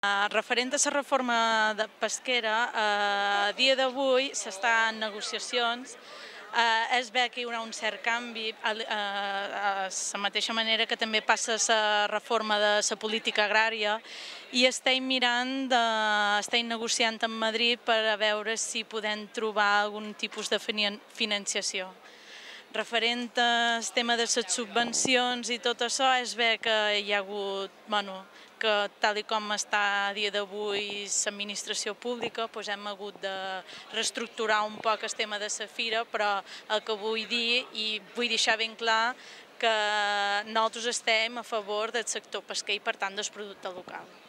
Referent a la reforma pesquera, a dia d'avui s'està en negociacions. Es veu que hi haurà un cert canvi, a la mateixa manera que també passa la reforma de la política agrària, i estem mirant, estem negociant amb Madrid per a veure si podem trobar algun tipus de financiació. Referent al tema de les subvencions i tot això, es veu que hi ha hagut, que tal com està a dia d'avui l'administració pública, hem hagut de reestructurar un poc el tema de la fira, però el que vull dir, i vull deixar ben clar, que nosaltres estem a favor del sector pesquer i per tant del producte local.